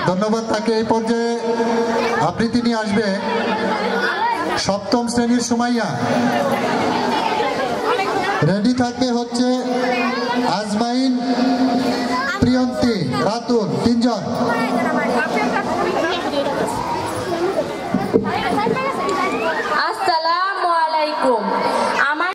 ধন্যবাদ তাকে। এই পর্যায়ে আবৃত্তি নিয়ে আসবে সপ্তম শ্রেণীর সুমাইয়া। রেডি থাকবে হচ্ছে আজমাইন